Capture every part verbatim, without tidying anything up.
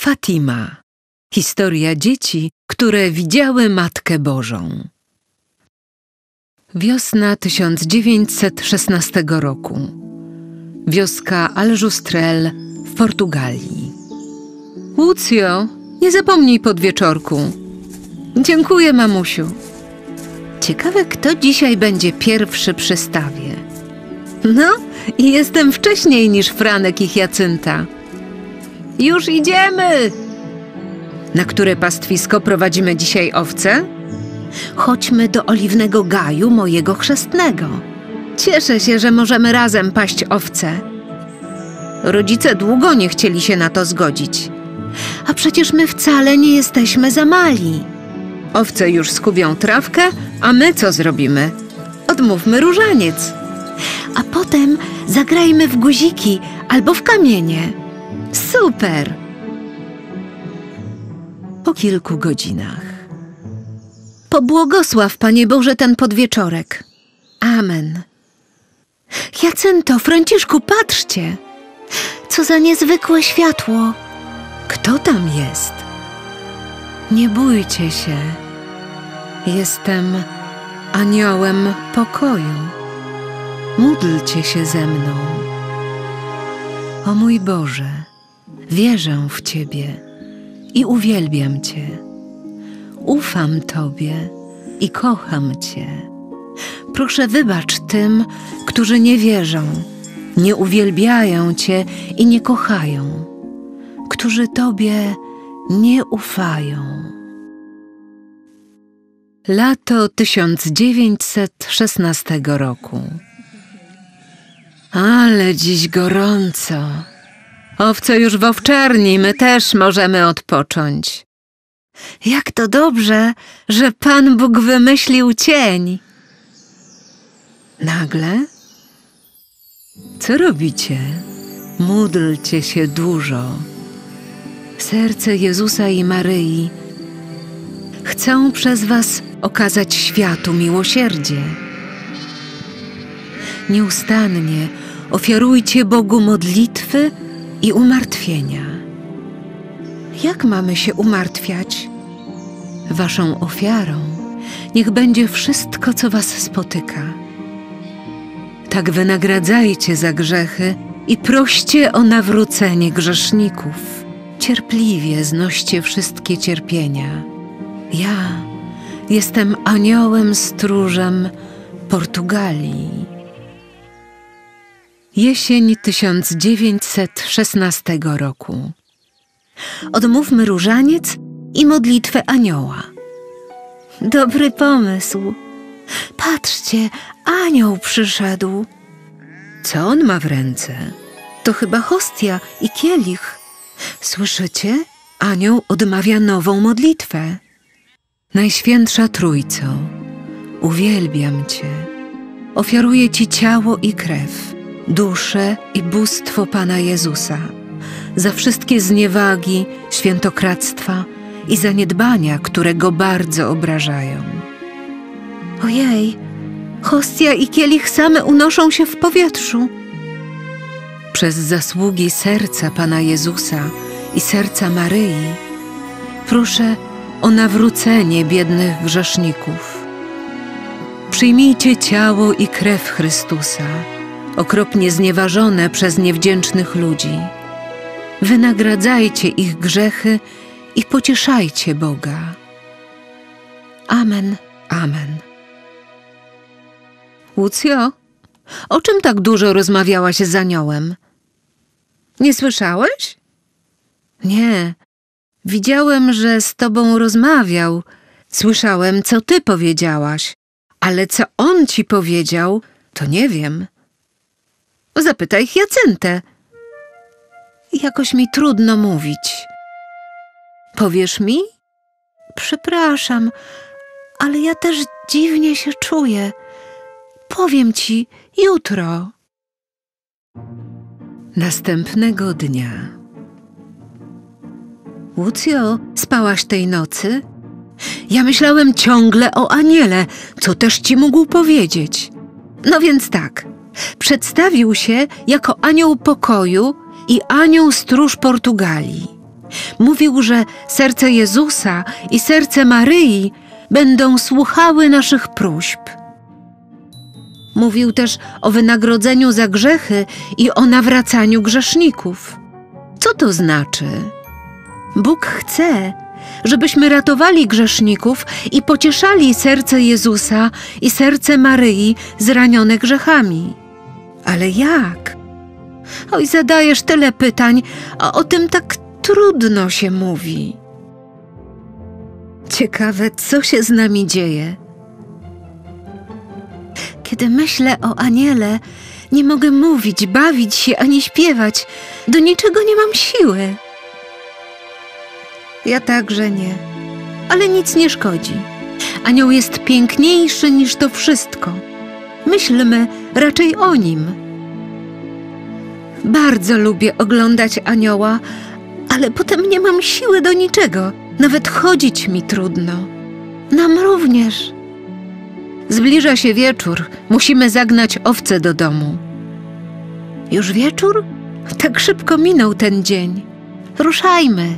Fatima. Historia dzieci, które widziały Matkę Bożą. Wiosna tysiąc dziewięćset szesnastego roku. Wioska Aljustrel w Portugalii. Łucjo, nie zapomnij podwieczorku. Dziękuję, mamusiu. Ciekawe, kto dzisiaj będzie pierwszy przy stawie. No, i jestem wcześniej niż Franek i Jacynta. Już idziemy! Na które pastwisko prowadzimy dzisiaj owce? Chodźmy do Oliwnego Gaju, mojego chrzestnego. Cieszę się, że możemy razem paść owce. Rodzice długo nie chcieli się na to zgodzić. A przecież my wcale nie jesteśmy za mali. Owce już skubią trawkę, a my co zrobimy? Odmówmy różaniec. A potem zagrajmy w guziki albo w kamienie. Super! Po kilku godzinach. Pobłogosław, Panie Boże, ten podwieczorek. Amen. Jacynto, Franciszku, patrzcie! Co za niezwykłe światło! Kto tam jest? Nie bójcie się. Jestem aniołem pokoju. Módlcie się ze mną. O mój Boże, wierzę w Ciebie i uwielbiam Cię. Ufam Tobie i kocham Cię. Proszę, wybacz tym, którzy nie wierzą, nie uwielbiają Cię i nie kochają, którzy Tobie nie ufają. Lato tysiąc dziewięćset szesnastego roku. Ale dziś gorąco. Owce już w owczarni, my też możemy odpocząć. Jak to dobrze, że Pan Bóg wymyślił cień. Nagle? Co robicie? Módlcie się dużo. Serce Jezusa i Maryi chcę przez was okazać światu miłosierdzie. Nieustannie ofiarujcie Bogu modlitwy i umartwienia. Jak mamy się umartwiać? Waszą ofiarą niech będzie wszystko, co was spotyka. Tak wynagradzajcie za grzechy i proście o nawrócenie grzeszników. Cierpliwie znoście wszystkie cierpienia. Ja jestem aniołem stróżem Portugalii. Jesień tysiąc dziewięćset szesnastego roku. Odmówmy różaniec i modlitwę anioła. Dobry pomysł. Patrzcie, anioł przyszedł. Co on ma w ręce? To chyba hostia i kielich. Słyszycie? Anioł odmawia nową modlitwę. Najświętsza Trójco, uwielbiam Cię. Ofiaruję Ci ciało i krew, duszę i bóstwo Pana Jezusa, za wszystkie zniewagi, świętokradztwa i zaniedbania, które Go bardzo obrażają. Ojej, hostia i kielich same unoszą się w powietrzu. Przez zasługi serca Pana Jezusa i serca Maryi proszę o nawrócenie biednych grzeszników. Przyjmijcie ciało i krew Chrystusa, okropnie znieważone przez niewdzięcznych ludzi. Wynagradzajcie ich grzechy i pocieszajcie Boga. Amen, amen. Łucjo, o czym tak dużo rozmawiałaś z aniołem? Nie słyszałeś? Nie. Widziałem, że z tobą rozmawiał. Słyszałem, co ty powiedziałaś. Ale co on ci powiedział, to nie wiem. Zapytaj Jacyntę. Jakoś mi trudno mówić. Powiesz mi? Przepraszam, ale ja też dziwnie się czuję. Powiem ci jutro. Następnego dnia. Łucjo, spałaś tej nocy? Ja myślałem ciągle o aniele, co też ci mógł powiedzieć. No więc tak, przedstawił się jako anioł pokoju i anioł stróż Portugalii. Mówił, że serce Jezusa i serce Maryi będą słuchały naszych próśb. Mówił też o wynagrodzeniu za grzechy i o nawracaniu grzeszników. Co to znaczy? Bóg chce, żebyśmy ratowali grzeszników i pocieszali serce Jezusa i serce Maryi zranione grzechami. Ale jak? Oj, zadajesz tyle pytań, a o tym tak trudno się mówi. Ciekawe, co się z nami dzieje. Kiedy myślę o aniele, nie mogę mówić, bawić się ani śpiewać. Do niczego nie mam siły. Ja także nie, ale nic nie szkodzi. Anioł jest piękniejszy niż to wszystko. Myślmy raczej o nim. Bardzo lubię oglądać anioła, ale potem nie mam siły do niczego. Nawet chodzić mi trudno. Nam również. Zbliża się wieczór. Musimy zagnać owce do domu. Już wieczór? Tak szybko minął ten dzień. Ruszajmy.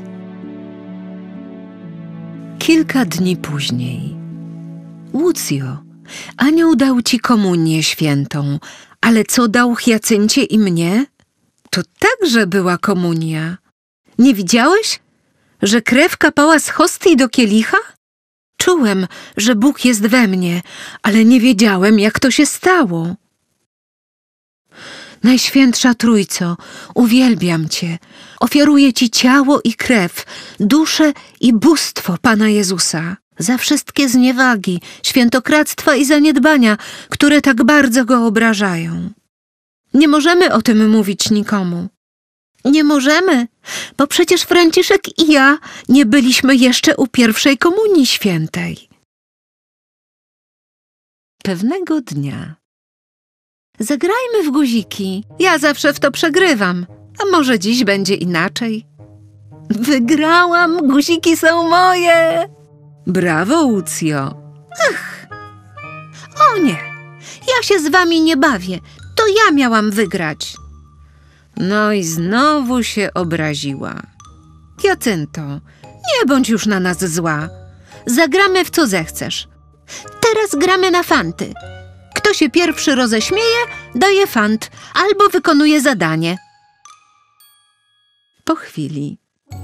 Kilka dni później. Łucjo, anioł dał ci komunię świętą, ale co dał Hiacyncie i mnie? To także była komunia. Nie widziałeś, że krew kapała z hostii do kielicha? Czułem, że Bóg jest we mnie, ale nie wiedziałem, jak to się stało. Najświętsza Trójco, uwielbiam Cię. Ofiaruję Ci ciało i krew, duszę i bóstwo Pana Jezusa za wszystkie zniewagi, świętokradztwa i zaniedbania, które tak bardzo Go obrażają. Nie możemy o tym mówić nikomu. Nie możemy, bo przecież Franciszek i ja nie byliśmy jeszcze u pierwszej komunii świętej. Pewnego dnia. Zagrajmy w guziki. Ja zawsze w to przegrywam. A może dziś będzie inaczej? Wygrałam! Guziki są moje! Brawo, Łucjo! Ach! O nie! Ja się z wami nie bawię. To ja miałam wygrać. No i znowu się obraziła. Hiacynto, nie bądź już na nas zła. Zagramy w co zechcesz. Teraz gramy na fanty. Kto się pierwszy roześmieje, daje fant albo wykonuje zadanie. Po chwili.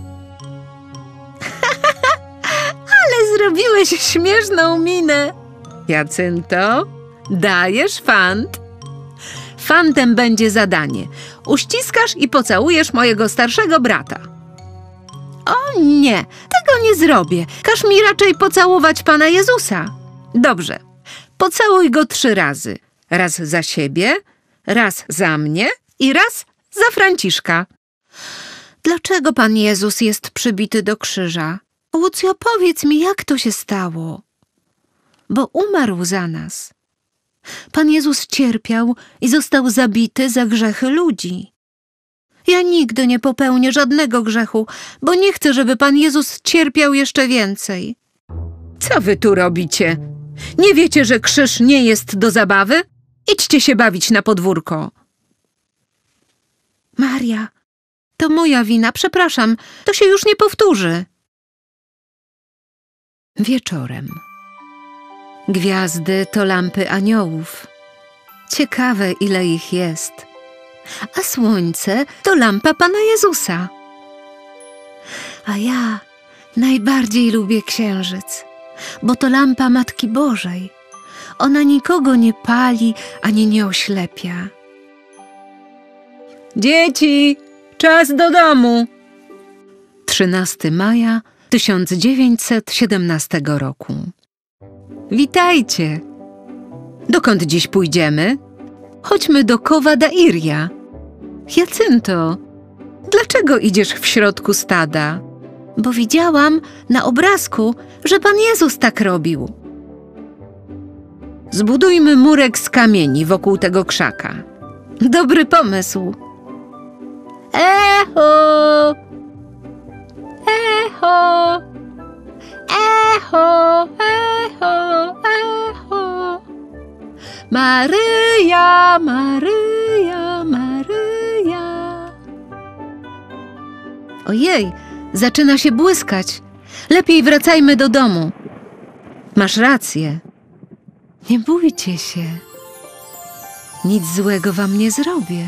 Ale zrobiłeś śmieszną minę. Hiacynto, dajesz fant. Fantem będzie zadanie. Uściskasz i pocałujesz mojego starszego brata. O nie, tego nie zrobię. Każ mi raczej pocałować Pana Jezusa. Dobrze, pocałuj go trzy razy. Raz za siebie, raz za mnie i raz za Franciszka. Dlaczego Pan Jezus jest przybity do krzyża? Łucjo, powiedz mi, jak to się stało? Bo umarł za nas. Pan Jezus cierpiał i został zabity za grzechy ludzi. Ja nigdy nie popełnię żadnego grzechu, bo nie chcę, żeby Pan Jezus cierpiał jeszcze więcej. Co wy tu robicie? Nie wiecie, że krzyż nie jest do zabawy? Idźcie się bawić na podwórko. Maria, to moja wina, przepraszam, to się już nie powtórzy. Wieczorem. Gwiazdy to lampy aniołów. Ciekawe, ile ich jest. A słońce to lampa Pana Jezusa. A ja najbardziej lubię księżyc, bo to lampa Matki Bożej. Ona nikogo nie pali ani nie oślepia. Dzieci, czas do domu! trzynastego maja tysiąc dziewięćset siedemnastego roku. Witajcie! Dokąd dziś pójdziemy? Chodźmy do Cova da Iria. Hiacynto, dlaczego idziesz w środku stada? Bo widziałam na obrazku, że Pan Jezus tak robił. Zbudujmy murek z kamieni wokół tego krzaka. Dobry pomysł. Echo! Echo! Echo! Echo! Echo! Maryja! Maryja! Maryja! Ojej, Zaczyna się błyskać. Lepiej wracajmy do domu. Masz rację. Nie bójcie się. Nic złego wam nie zrobię.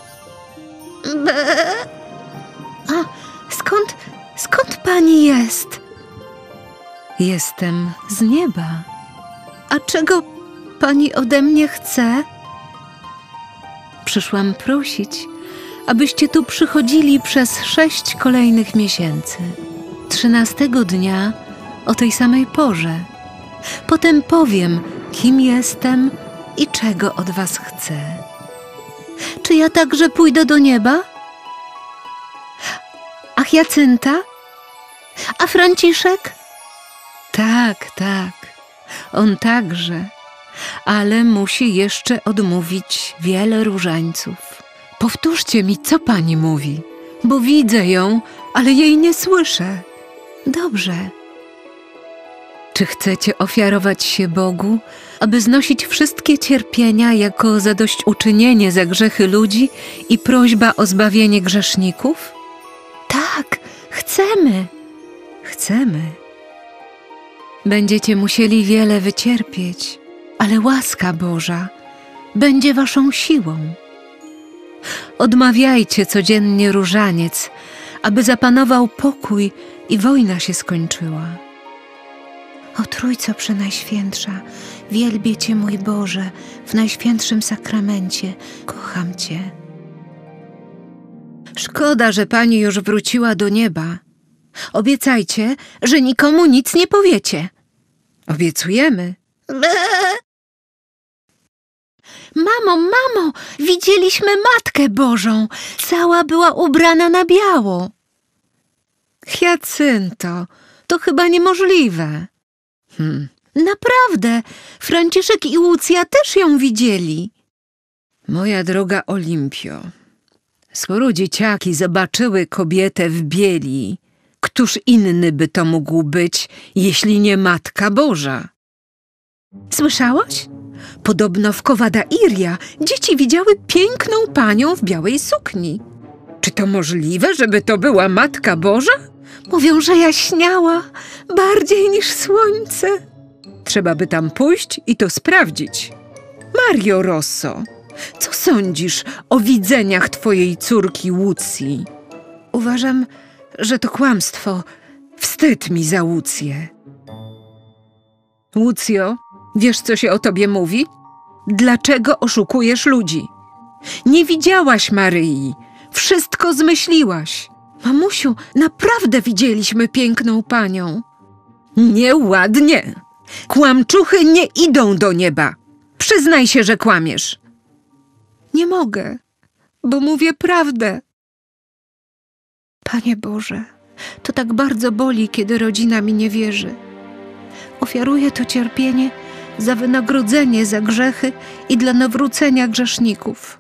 Be. A skąd, skąd pani jest? Jestem z nieba. A czego pani ode mnie chce? Przyszłam prosić, abyście tu przychodzili przez sześć kolejnych miesięcy. Trzynastego dnia o tej samej porze. Potem powiem, kim jestem i czego od was chcę. Czy ja także pójdę do nieba? A Hiacynta? A Franciszek? Tak, tak, on także, ale musi jeszcze odmówić wiele różańców. Powtórzcie mi, co pani mówi, bo widzę ją, ale jej nie słyszę. Dobrze. Czy chcecie ofiarować się Bogu, aby znosić wszystkie cierpienia jako zadośćuczynienie za grzechy ludzi i prośba o zbawienie grzeszników? Tak, chcemy. Chcemy. Będziecie musieli wiele wycierpieć, ale łaska Boża będzie waszą siłą. Odmawiajcie codziennie różaniec, aby zapanował pokój i wojna się skończyła. O Trójco Przenajświętsza, wielbię Cię, mój Boże, w Najświętszym Sakramencie, kocham Cię. Szkoda, że Pani już wróciła do nieba. Obiecajcie, że nikomu nic nie powiecie. Obiecujemy. Mamo, mamo, widzieliśmy Matkę Bożą. Cała była ubrana na biało. Hiacynto, to chyba niemożliwe. Hmm. Naprawdę, Franciszek i Łucja też ją widzieli. Moja droga Olimpio, skoro dzieciaki zobaczyły kobietę w bieli, któż inny by to mógł być, jeśli nie Matka Boża? Słyszałaś? Podobno w Cova Iria dzieci widziały piękną panią w białej sukni. Czy to możliwe, żeby to była Matka Boża? Mówią, że jaśniała bardziej niż słońce. Trzeba by tam pójść i to sprawdzić. Mario Rosso, co sądzisz o widzeniach twojej córki Łucji? Uważam, że to kłamstwo. Wstyd mi za Łucję. Łucjo, wiesz, co się o tobie mówi? Dlaczego oszukujesz ludzi? Nie widziałaś Maryi. Wszystko zmyśliłaś. Mamusiu, naprawdę widzieliśmy piękną panią. Nieładnie. Kłamczuchy nie idą do nieba. Przyznaj się, że kłamiesz. Nie mogę, bo mówię prawdę. Panie Boże, to tak bardzo boli, kiedy rodzina mi nie wierzy. Ofiaruję to cierpienie za wynagrodzenie za grzechy i dla nawrócenia grzeszników.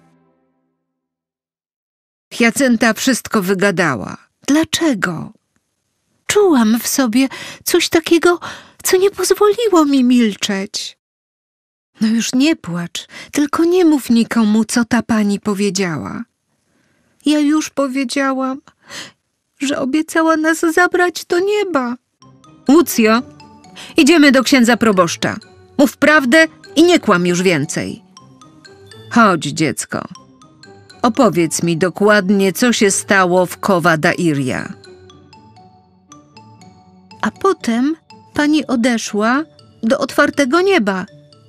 Hiacynta wszystko wygadała. Dlaczego? Czułam w sobie coś takiego, co nie pozwoliło mi milczeć. No już nie płacz, tylko nie mów nikomu, co ta pani powiedziała. Ja już powiedziałam, że obiecała nas zabrać do nieba. Łucjo, idziemy do księdza proboszcza. Mów prawdę i nie kłam już więcej. Chodź, dziecko. Opowiedz mi dokładnie, co się stało w Cova Iria. A potem pani odeszła do otwartego nieba.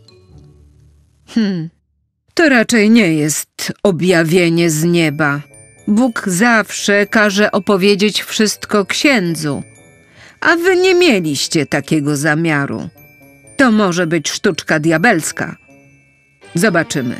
Hmm, to raczej nie jest objawienie z nieba. Bóg zawsze każe opowiedzieć wszystko księdzu, a wy nie mieliście takiego zamiaru. To może być sztuczka diabelska. Zobaczymy.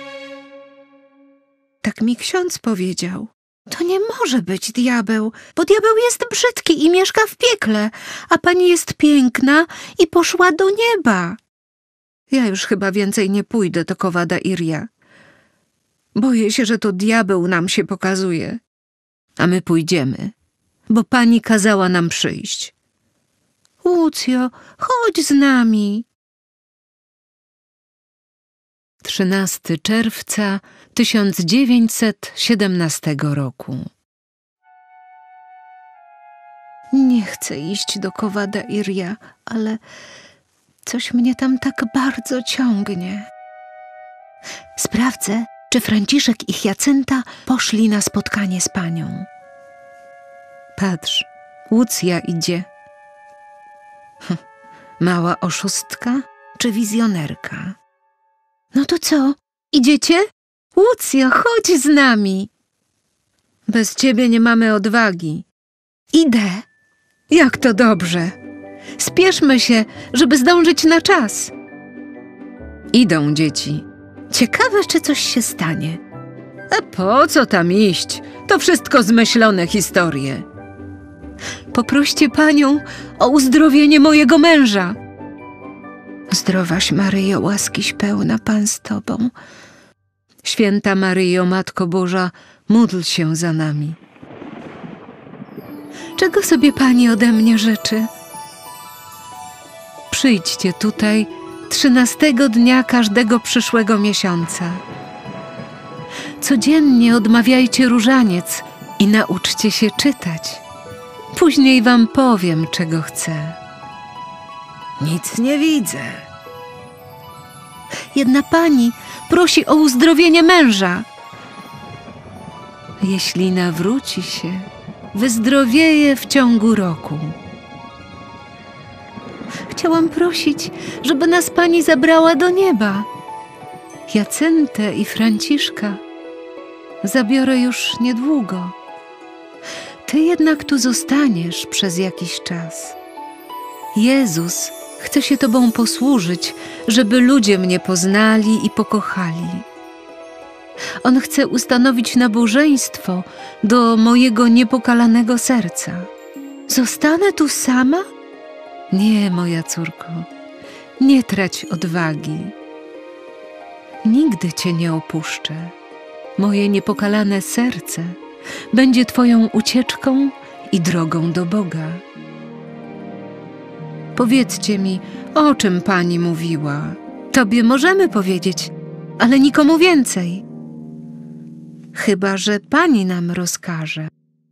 Tak mi ksiądz powiedział. To nie może być diabeł, bo diabeł jest brzydki i mieszka w piekle, a pani jest piękna i poszła do nieba. Ja już chyba więcej nie pójdę do Cova Iria. Boję się, że to diabeł nam się pokazuje. A my pójdziemy, bo pani kazała nam przyjść. Łucjo, chodź z nami. trzynastego czerwca tysiąc dziewięćset siedemnastego roku. Nie chcę iść do Covada Iria, ale coś mnie tam tak bardzo ciągnie. Sprawdzę, czy Franciszek i Jacynta poszli na spotkanie z panią. Patrz, Łucja idzie. Hm, mała oszustka czy wizjonerka? No to co, idziecie? Łucja, chodź z nami. Bez ciebie nie mamy odwagi. Idę. Jak to dobrze. Spieszmy się, żeby zdążyć na czas. Idą dzieci. Ciekawe, czy coś się stanie. A po co tam iść? To wszystko zmyślone historie. Poproście panią o uzdrowienie mojego męża. Zdrowaś Maryjo, łaskiś pełna, Pan z tobą. Święta Maryjo, Matko Boża, módl się za nami. Czego sobie pani ode mnie życzy? Przyjdźcie tutaj trzynastego dnia każdego przyszłego miesiąca. Codziennie odmawiajcie różaniec i nauczcie się czytać. Później wam powiem, czego chcę. Nic nie widzę. Jedna pani prosi o uzdrowienie męża. Jeśli nawróci się, wyzdrowieje w ciągu roku. Chciałam prosić, żeby nas pani zabrała do nieba. Jacyntę i Franciszka zabiorę już niedługo. Ty jednak tu zostaniesz przez jakiś czas. Jezus chce się tobą posłużyć, żeby ludzie mnie poznali i pokochali. On chce ustanowić nabożeństwo do mojego niepokalanego serca. Zostanę tu sama? Nie, moja córko, nie trać odwagi. Nigdy cię nie opuszczę. Moje niepokalane serce będzie twoją ucieczką i drogą do Boga. Powiedzcie mi, o czym pani mówiła. Tobie możemy powiedzieć, ale nikomu więcej. Chyba że pani nam rozkaże.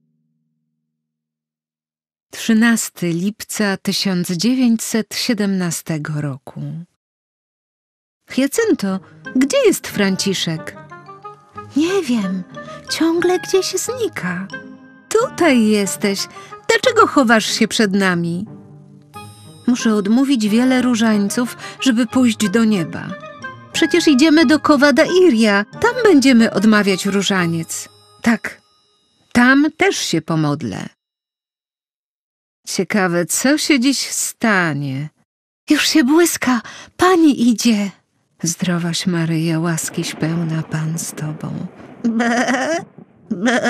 trzynastego lipca tysiąc dziewięćset siedemnastego roku. Jacynto, gdzie jest Franciszek? Nie wiem, ciągle gdzieś znika. Tutaj jesteś. Dlaczego chowasz się przed nami? Muszę odmówić wiele różańców, żeby pójść do nieba. Przecież idziemy do Covada Iria. Tam będziemy odmawiać różaniec. Tak, tam też się pomodlę. Ciekawe, co się dziś stanie. Już się błyska, pani idzie. Zdrowaś Maryjo, łaskiś pełna, Pan z tobą. Be, be.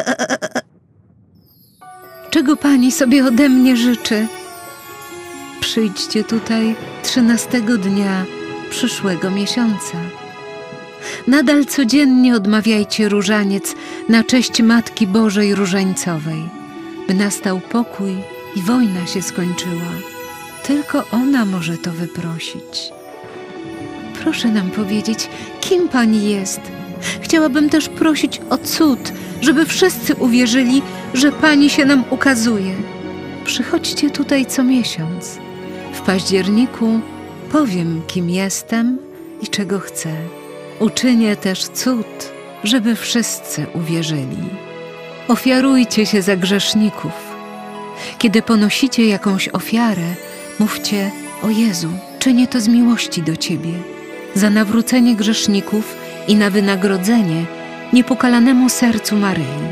Czego pani sobie ode mnie życzy? Przyjdźcie tutaj trzynastego dnia przyszłego miesiąca. Nadal codziennie odmawiajcie różaniec na cześć Matki Bożej Różańcowej, by nastał pokój i wojna się skończyła. Tylko ona może to wyprosić. Proszę nam powiedzieć, kim pani jest. Chciałabym też prosić o cud, żeby wszyscy uwierzyli, że pani się nam ukazuje. Przychodźcie tutaj co miesiąc. W październiku powiem, kim jestem i czego chcę. Uczynię też cud, żeby wszyscy uwierzyli. Ofiarujcie się za grzeszników. Kiedy ponosicie jakąś ofiarę, mówcie: o Jezu, czynię to z miłości do Ciebie, za nawrócenie grzeszników i na wynagrodzenie niepokalanemu sercu Maryi.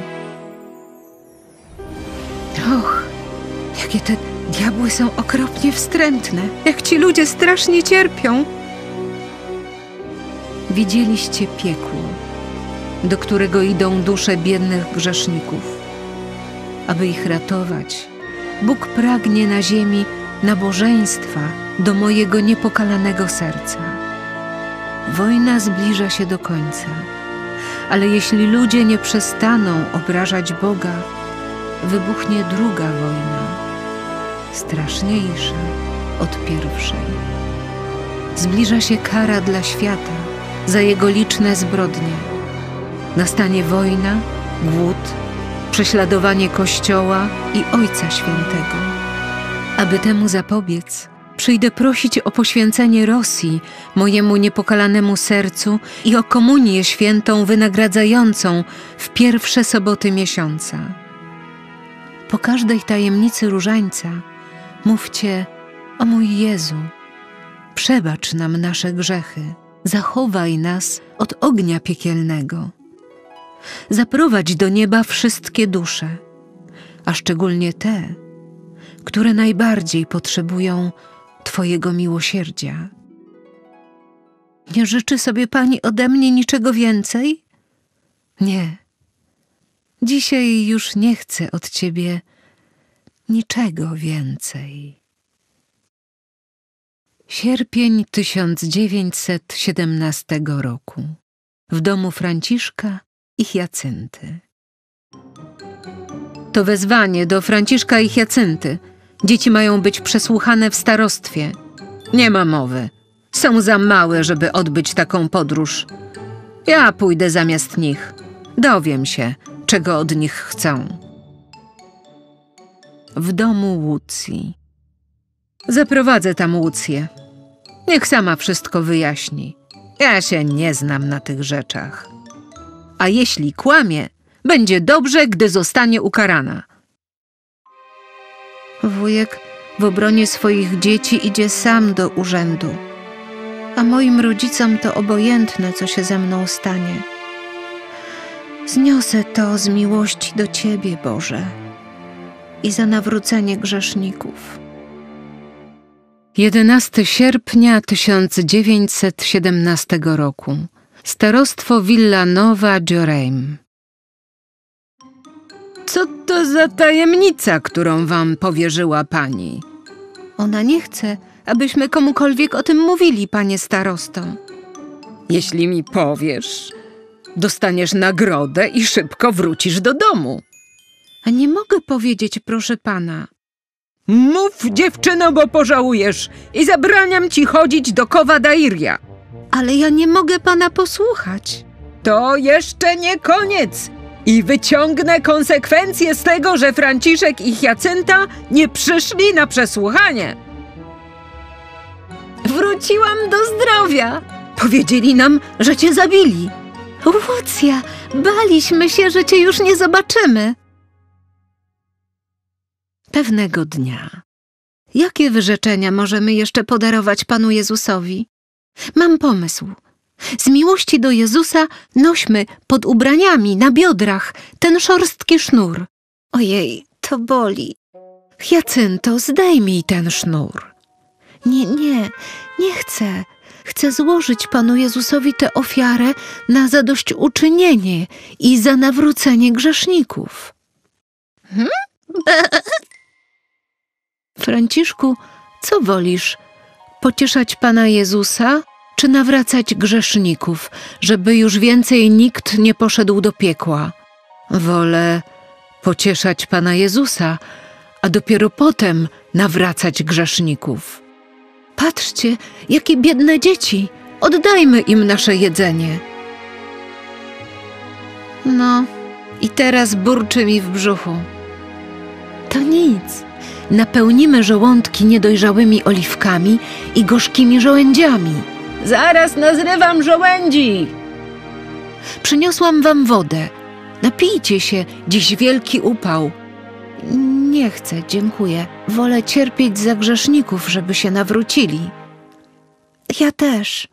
Och, jakie te diabły są okropnie wstrętne, jak ci ludzie strasznie cierpią. Widzieliście piekło, do którego idą dusze biednych grzeszników. Aby ich ratować, Bóg pragnie na ziemi nabożeństwa do mojego niepokalanego serca. Wojna zbliża się do końca, ale jeśli ludzie nie przestaną obrażać Boga, wybuchnie druga wojna, straszniejsza od pierwszej. Zbliża się kara dla świata za jego liczne zbrodnie. Nastanie wojna, głód, prześladowanie Kościoła i Ojca Świętego. Aby temu zapobiec, przyjdę prosić o poświęcenie Rosji mojemu niepokalanemu sercu i o komunię świętą wynagradzającą w pierwsze soboty miesiąca. Po każdej tajemnicy różańca mówcie: o mój Jezu, przebacz nam nasze grzechy, zachowaj nas od ognia piekielnego. Zaprowadź do nieba wszystkie dusze, a szczególnie te, które najbardziej potrzebują Twojego miłosierdzia. Nie życzy sobie Pani ode mnie niczego więcej? Nie. Dzisiaj już nie chcę od Ciebie niczego więcej. Sierpień tysiąc dziewięćset siedemnastego roku. W domu Franciszka i Hiacynty. To wezwanie do Franciszka i Hiacynty. Dzieci mają być przesłuchane w starostwie. Nie ma mowy. Są za małe, żeby odbyć taką podróż. Ja pójdę zamiast nich. Dowiem się, czego od nich chcą. W domu Łucji. Zaprowadzę tam Łucję. Niech sama wszystko wyjaśni. Ja się nie znam na tych rzeczach. A jeśli kłamie, będzie dobrze, gdy zostanie ukarana. Wujek w obronie swoich dzieci idzie sam do urzędu, a moim rodzicom to obojętne, co się ze mną stanie. Zniosę to z miłości do Ciebie, Boże, i za nawrócenie grzeszników. jedenastego sierpnia tysiąc dziewięćset siedemnastego roku. Starostwo Villanova de Reim. Co to za tajemnica, którą wam powierzyła pani? Ona nie chce, abyśmy komukolwiek o tym mówili, panie starosto. Jeśli mi powiesz, dostaniesz nagrodę i szybko wrócisz do domu. A nie mogę powiedzieć, proszę pana. Mów, dziewczyno, bo pożałujesz i zabraniam ci chodzić do Kowa Dairia. Ale ja nie mogę pana posłuchać. To jeszcze nie koniec. I wyciągnę konsekwencje z tego, że Franciszek i Hiacynta nie przyszli na przesłuchanie. Wróciłam do zdrowia. Powiedzieli nam, że cię zabili. Łucja, baliśmy się, że cię już nie zobaczymy. Pewnego dnia. Jakie wyrzeczenia możemy jeszcze podarować Panu Jezusowi? Mam pomysł. Z miłości do Jezusa nośmy pod ubraniami na biodrach ten szorstki sznur. Ojej, to boli. Hiacynto, zdejmij ten sznur. Nie, nie, nie chcę. Chcę złożyć Panu Jezusowi tę ofiarę na zadośćuczynienie i za nawrócenie grzeszników. Hmm? Franciszku, co wolisz? Pocieszać Pana Jezusa, czy nawracać grzeszników, żeby już więcej nikt nie poszedł do piekła? Wolę pocieszać Pana Jezusa, a dopiero potem nawracać grzeszników. Patrzcie, jakie biedne dzieci! Oddajmy im nasze jedzenie. No, i teraz burczy mi w brzuchu. To nic. Napełnimy żołądki niedojrzałymi oliwkami i gorzkimi żołędziami. Zaraz nazrywam żołędzi! Przyniosłam wam wodę. Napijcie się, dziś wielki upał. Nie chcę, dziękuję. Wolę cierpieć za grzeszników, żeby się nawrócili. Ja też.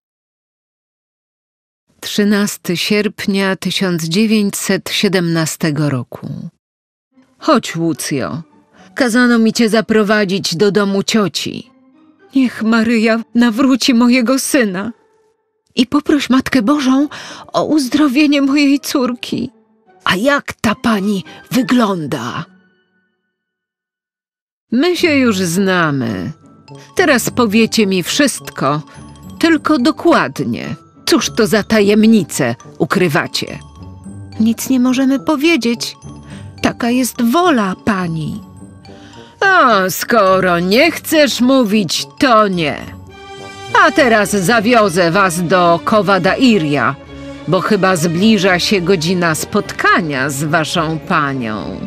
trzynastego sierpnia tysiąc dziewięćset siedemnastego roku. Chodź, Łucjo. Kazano mi cię zaprowadzić do domu cioci. Niech Maryja nawróci mojego syna. I poproś Matkę Bożą o uzdrowienie mojej córki. A jak ta pani wygląda? My się już znamy. Teraz powiecie mi wszystko, tylko dokładnie. Cóż to za tajemnice ukrywacie? Nic nie możemy powiedzieć. Taka jest wola pani. O, skoro nie chcesz mówić, to nie. A teraz zawiozę was do Kowa Dairia, bo chyba zbliża się godzina spotkania z waszą panią.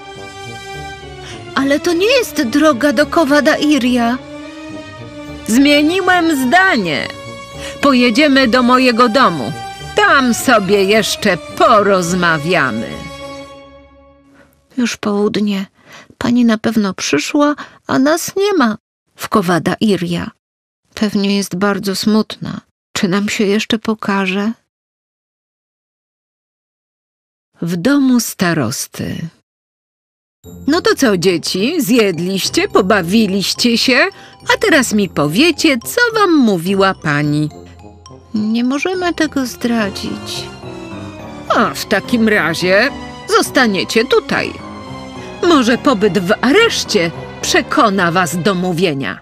Ale to nie jest droga do Kowada-Iria. Zmieniłem zdanie. Pojedziemy do mojego domu. Tam sobie jeszcze porozmawiamy. Już południe. Pani na pewno przyszła, a nas nie ma w Kowada-Iria. Pewnie jest bardzo smutna. Czy nam się jeszcze pokaże? W domu starosty. No to co, dzieci? Zjedliście, pobawiliście się? A teraz mi powiecie, co wam mówiła pani. Nie możemy tego zdradzić. A w takim razie zostaniecie tutaj. Może pobyt w areszcie przekona was do mówienia.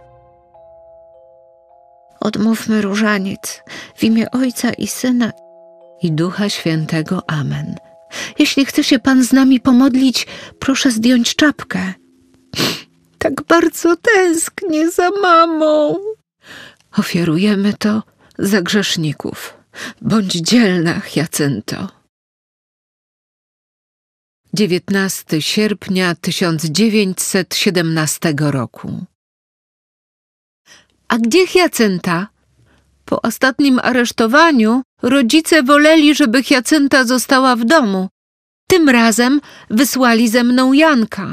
Odmówmy różaniec w imię Ojca i Syna i Ducha Świętego. Amen. Jeśli chce się Pan z nami pomodlić, proszę zdjąć czapkę. Tak bardzo tęsknię za mamą. Ofiarujemy to za grzeszników. Bądź dzielna, Jacynto. dziewiętnastego sierpnia tysiąc dziewięćset siedemnastego roku. A gdzie Jacynta? Po ostatnim aresztowaniu rodzice woleli, żeby Jacynta została w domu. Tym razem wysłali ze mną Janka.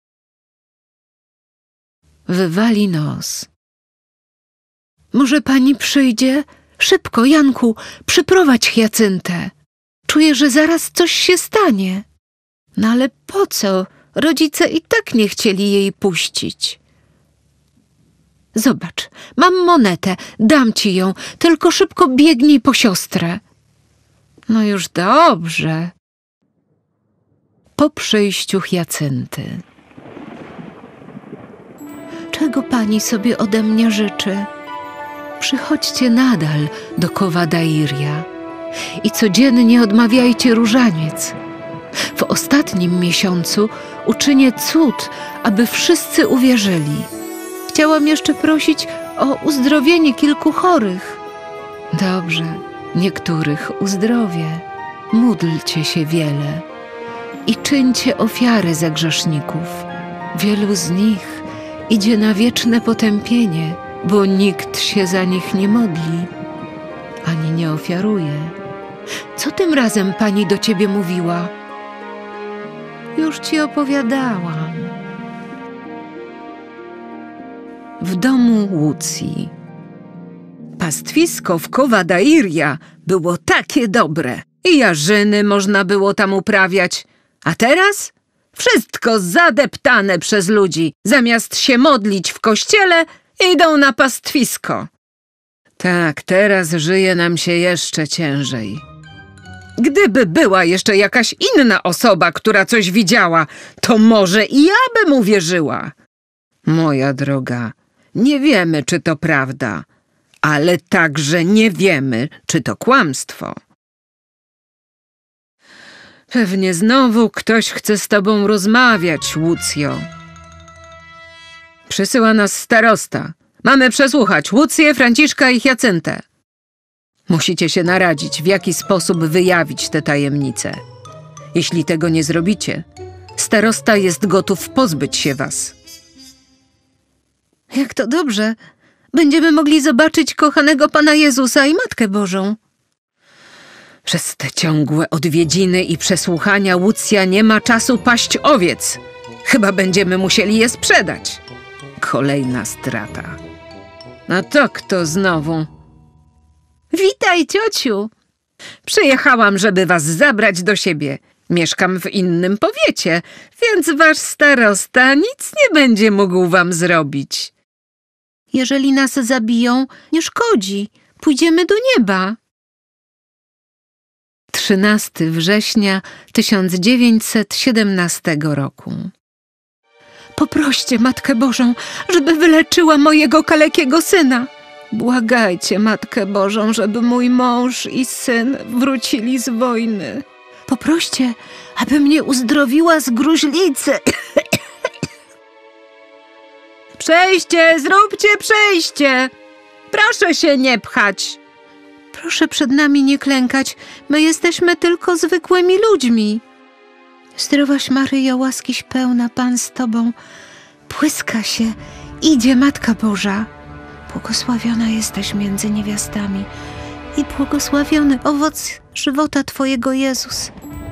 Wywali nos. Może pani przyjdzie? Szybko, Janku, przyprowadź Jacyntę. Czuję, że zaraz coś się stanie. No ale po co? Rodzice i tak nie chcieli jej puścić. Zobacz, mam monetę, dam ci ją, tylko szybko biegnij po siostrę. No już dobrze. Po przyjściu Jacynty. Czego pani sobie ode mnie życzy? Przychodźcie nadal do Kowada-Iria i codziennie odmawiajcie różaniec. W ostatnim miesiącu uczynię cud, aby wszyscy uwierzyli. Chciałam jeszcze prosić o uzdrowienie kilku chorych. Dobrze, niektórych uzdrowię. Módlcie się wiele i czyńcie ofiary za grzeszników. Wielu z nich idzie na wieczne potępienie, bo nikt się za nich nie modli, ani nie ofiaruje. Co tym razem pani do ciebie mówiła? Już ci opowiadałam. W domu Łucji. Pastwisko w Kowada-Iria było takie dobre i jarzyny można było tam uprawiać. A teraz? Wszystko zadeptane przez ludzi. Zamiast się modlić w kościele, idą na pastwisko. Tak, teraz żyje nam się jeszcze ciężej. Gdyby była jeszcze jakaś inna osoba, która coś widziała, to może i ja bym uwierzyła. Moja droga, nie wiemy, czy to prawda, ale także nie wiemy, czy to kłamstwo. Pewnie znowu ktoś chce z tobą rozmawiać, Łucjo. Przysyła nas starosta. Mamy przesłuchać Łucję, Franciszka i Jacyntę. Musicie się naradzić, w jaki sposób wyjawić te tajemnice. Jeśli tego nie zrobicie, starosta jest gotów pozbyć się was. Jak to dobrze. Będziemy mogli zobaczyć kochanego Pana Jezusa i Matkę Bożą. Przez te ciągłe odwiedziny i przesłuchania Łucja nie ma czasu paść owiec. Chyba będziemy musieli je sprzedać. Kolejna strata. A to kto znowu? Witaj, ciociu. Przyjechałam, żeby was zabrać do siebie. Mieszkam w innym powiecie, więc wasz starosta nic nie będzie mógł wam zrobić. Jeżeli nas zabiją, nie szkodzi. Pójdziemy do nieba. trzynastego września tysiąc dziewięćset siedemnastego roku. Poproście Matkę Bożą, żeby wyleczyła mojego kalekiego syna. Błagajcie Matkę Bożą, żeby mój mąż i syn wrócili z wojny. Poproście, aby mnie uzdrowiła z gruźlicy. Przejście, zróbcie przejście. Proszę się nie pchać. Proszę przed nami nie klękać, my jesteśmy tylko zwykłymi ludźmi. Zdrowaś Maryjo, łaskiś pełna, Pan z Tobą, błyska się, idzie Matka Boża. Błogosławiona jesteś między niewiastami i błogosławiony owoc żywota Twojego, Jezus.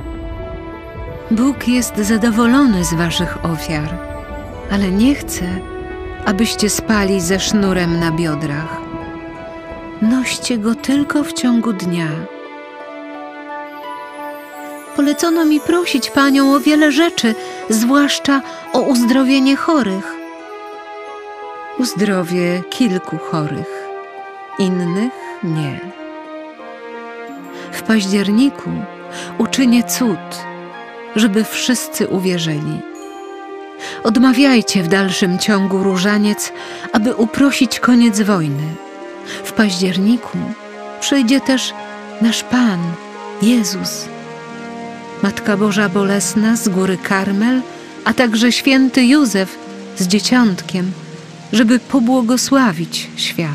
Bóg jest zadowolony z waszych ofiar, ale nie chce, abyście spali ze sznurem na biodrach. Noście go tylko w ciągu dnia. Polecono mi prosić Panią o wiele rzeczy, zwłaszcza o uzdrowienie chorych. Uzdrowię kilku chorych, innych nie. W październiku uczynię cud, żeby wszyscy uwierzyli. Odmawiajcie w dalszym ciągu różaniec, aby uprosić koniec wojny. W październiku przyjdzie też nasz Pan, Jezus. Matka Boża Bolesna z góry Karmel, a także święty Józef z dzieciątkiem, żeby pobłogosławić świat.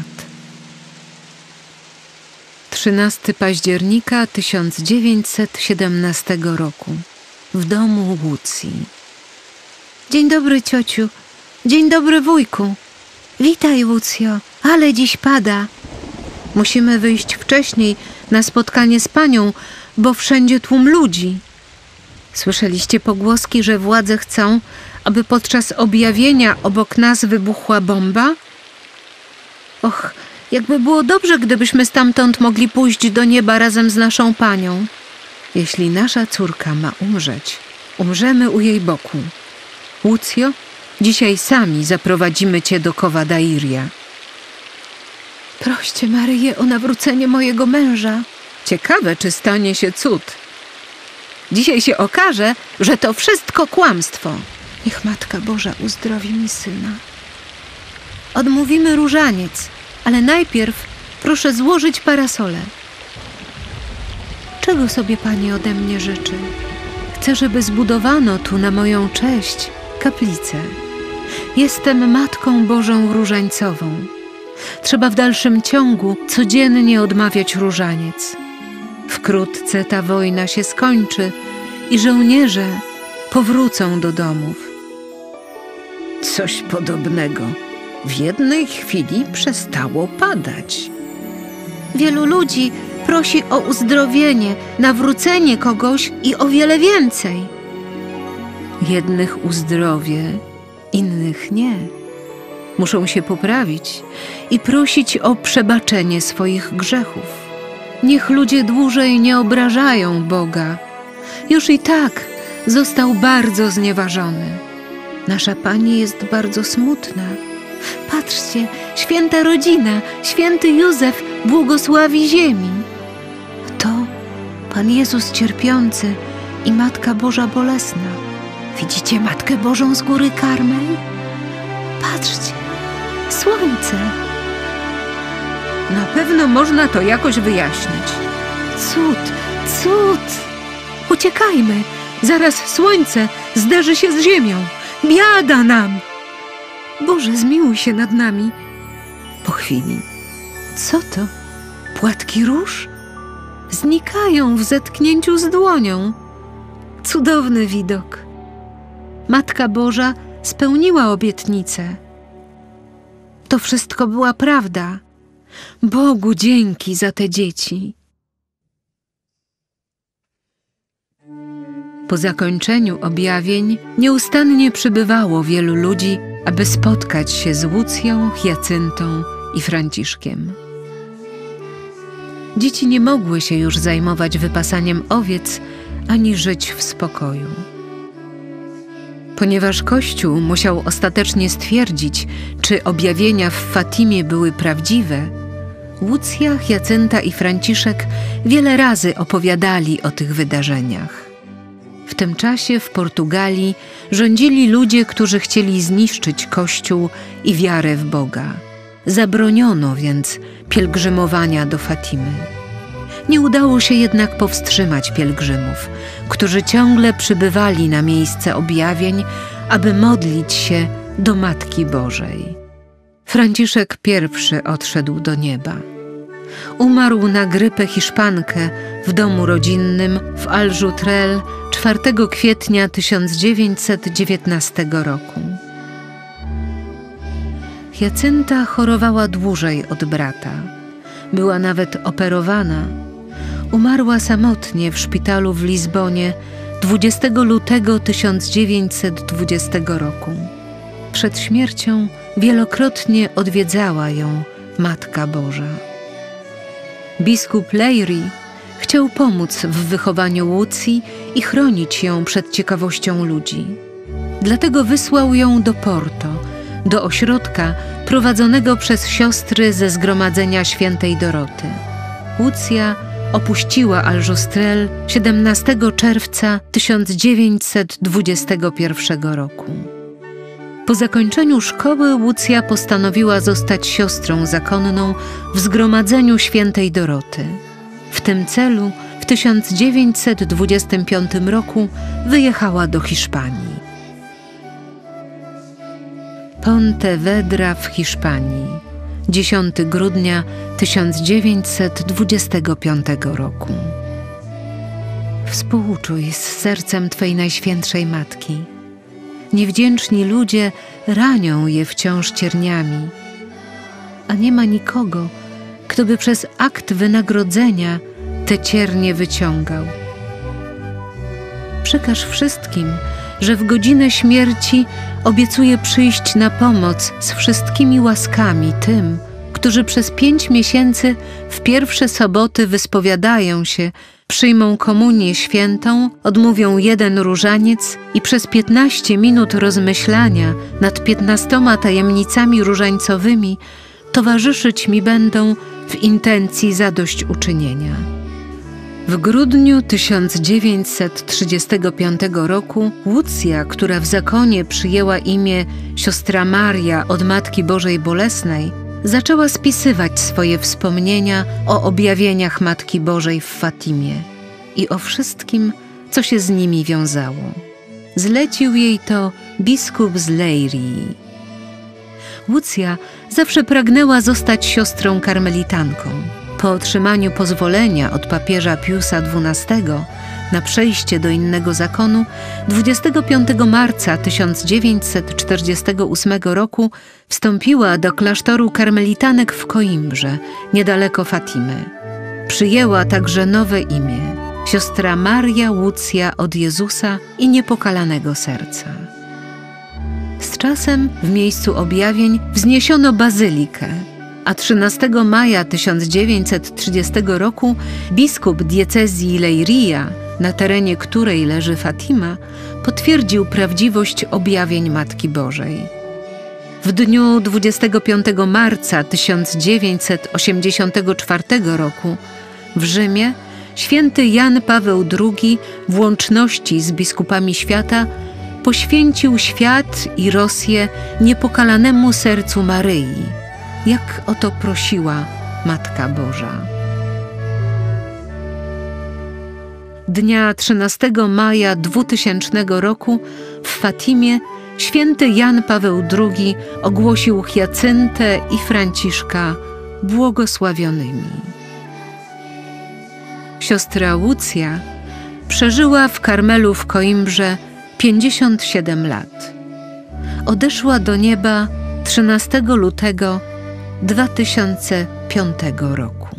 trzynastego października tysiąc dziewięćset siedemnastego roku w domu Łucji. Dzień dobry, ciociu. Dzień dobry, wujku. Witaj, Łucjo, ale dziś pada. Musimy wyjść wcześniej na spotkanie z panią, bo wszędzie tłum ludzi. Słyszeliście pogłoski, że władze chcą, aby podczas objawienia obok nas wybuchła bomba? Och, jakby było dobrze, gdybyśmy stamtąd mogli pójść do nieba razem z naszą panią. Jeśli nasza córka ma umrzeć, umrzemy u jej boku. Łucjo, dzisiaj sami zaprowadzimy cię do Covada Iria. Proście Maryję o nawrócenie mojego męża. Ciekawe, czy stanie się cud. Dzisiaj się okaże, że to wszystko kłamstwo. Niech Matka Boża uzdrowi mi syna. Odmówimy różaniec, ale najpierw proszę złożyć parasole. Czego sobie Pani ode mnie życzy? Chcę, żeby zbudowano tu na moją cześć kaplicę. Jestem Matką Bożą Różańcową. Trzeba w dalszym ciągu codziennie odmawiać różaniec. Wkrótce ta wojna się skończy i żołnierze powrócą do domów. Coś podobnego. W jednej chwili przestało padać. Wielu ludzi prosi o uzdrowienie, nawrócenie kogoś i o wiele więcej. Jednych uzdrowię, innych nie. Muszą się poprawić i prosić o przebaczenie swoich grzechów. Niech ludzie dłużej nie obrażają Boga. Już i tak został bardzo znieważony. Nasza Pani jest bardzo smutna. Patrzcie, święta rodzina, święty Józef błogosławi ziemi. To Pan Jezus cierpiący i Matka Boża Bolesna. Widzicie Matkę Bożą z góry Karmel? Patrzcie, słońce. Na pewno można to jakoś wyjaśnić. Cud, cud! Uciekajmy, zaraz słońce zderzy się z ziemią. Biada nam! Boże, zmiłuj się nad nami. Po chwili. Co to? Płatki róż? Znikają w zetknięciu z dłonią. Cudowny widok. Matka Boża spełniła obietnicę. To wszystko była prawda. Bogu dzięki za te dzieci. Po zakończeniu objawień nieustannie przybywało wielu ludzi, aby spotkać się z Łucją, Hyacyntą i Franciszkiem. Dzieci nie mogły się już zajmować wypasaniem owiec ani żyć w spokoju. Ponieważ Kościół musiał ostatecznie stwierdzić, czy objawienia w Fatimie były prawdziwe, Łucja, Hyacynta i Franciszek wiele razy opowiadali o tych wydarzeniach. W tym czasie w Portugalii rządzili ludzie, którzy chcieli zniszczyć Kościół i wiarę w Boga. Zabroniono więc pielgrzymowania do Fatimy. Nie udało się jednak powstrzymać pielgrzymów, którzy ciągle przybywali na miejsce objawień, aby modlić się do Matki Bożej. Franciszek pierwszy odszedł do nieba. Umarł na grypę hiszpankę w domu rodzinnym w Aljustrel czwartego kwietnia tysiąc dziewięćset dziewiętnastego roku. Hiacynta chorowała dłużej od brata. Była nawet operowana. Umarła samotnie w szpitalu w Lizbonie dwudziestego lutego tysiąc dziewięćset dwudziestego roku. Przed śmiercią wielokrotnie odwiedzała ją Matka Boża. Biskup Leiry chciał pomóc w wychowaniu Łucji i chronić ją przed ciekawością ludzi. Dlatego wysłał ją do Porto, do ośrodka prowadzonego przez siostry ze Zgromadzenia Świętej Doroty. Łucja opuściła Aljustrel siedemnastego czerwca tysiąc dziewięćset dwudziestego pierwszego roku. Po zakończeniu szkoły Łucja postanowiła zostać siostrą zakonną w Zgromadzeniu Świętej Doroty. W tym celu w tysiąc dziewięćset dwudziestym piątym roku wyjechała do Hiszpanii. Pontevedra w Hiszpanii, dziesiątego grudnia tysiąc dziewięćset dwudziestego piątego roku. Współczuj z sercem Twej Najświętszej Matki. Niewdzięczni ludzie ranią je wciąż cierniami, a nie ma nikogo, kto by przez akt wynagrodzenia te ciernie wyciągał. Przekaż wszystkim, że w godzinę śmierci obiecuje przyjść na pomoc z wszystkimi łaskami tym, którzy przez pięć miesięcy w pierwsze soboty wyspowiadają się, przyjmą komunię świętą, odmówią jeden różaniec i przez piętnaście minut rozmyślania nad piętnastoma tajemnicami różańcowymi towarzyszyć mi będą w intencji zadośćuczynienia. W grudniu tysiąc dziewięćset trzydziestego piątego roku Łucja, która w zakonie przyjęła imię siostra Maria od Matki Bożej Bolesnej, zaczęła spisywać swoje wspomnienia o objawieniach Matki Bożej w Fatimie i o wszystkim, co się z nimi wiązało. Zlecił jej to biskup z Leiry. Łucja zawsze pragnęła zostać siostrą karmelitanką. Po otrzymaniu pozwolenia od papieża Piusa dwunastego na przejście do innego zakonu, dwudziestego piątego marca tysiąc dziewięćset czterdziestego ósmego roku wstąpiła do klasztoru karmelitanek w Koimbrze, niedaleko Fatimy. Przyjęła także nowe imię – siostra Maria Łucja od Jezusa i Niepokalanego Serca. Z czasem w miejscu objawień wzniesiono bazylikę, a trzynastego maja tysiąc dziewięćset trzydziestego roku biskup diecezji Leiria, na terenie której leży Fatima, potwierdził prawdziwość objawień Matki Bożej. W dniu dwudziestego piątego marca tysiąc dziewięćset osiemdziesiątego czwartego roku w Rzymie święty Jan Paweł drugi w łączności z biskupami świata poświęcił świat i Rosję niepokalanemu sercu Maryi, jak o to prosiła Matka Boża. Dnia trzynastego maja dwutysięcznego roku w Fatimie święty Jan Paweł drugi ogłosił Hiacyntę i Franciszka błogosławionymi. Siostra Łucja przeżyła w Karmelu w Koimbrze pięćdziesiąt siedem lat. Odeszła do nieba trzynastego lutego dwa tysiące piątego roku.